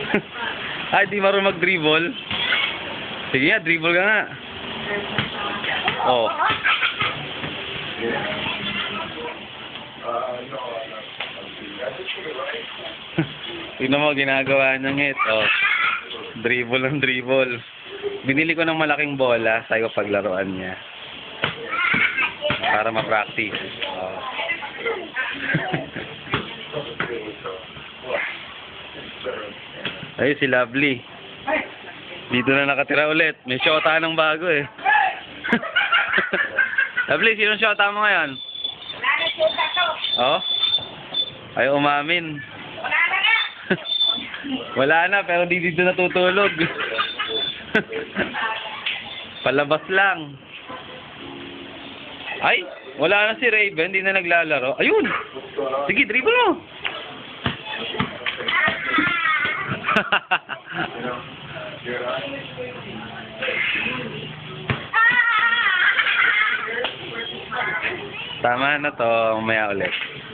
Ay, di marunong mag-dribble. Sige nga, dribble ka nga. Oh. Tignan mo, ginagawa niyang hit. Oh. Dribble ng dribble. Binili ko ng malaking bola sa paglaruan niya. Para ma-practice. Oh. Ay, si Lovely. Dito na nakatira ulit. May shota ng bago eh. Lovely, sinong shota mo ngayon? Wala na shota to. Oh? Ay, umamin. Wala na nga. Wala na, pero di dito natutulog. Palabas lang. Ay, wala na si Raven, di na naglalaro. Ayun! Sige, dribble mo! Tama na to, umaya ulit.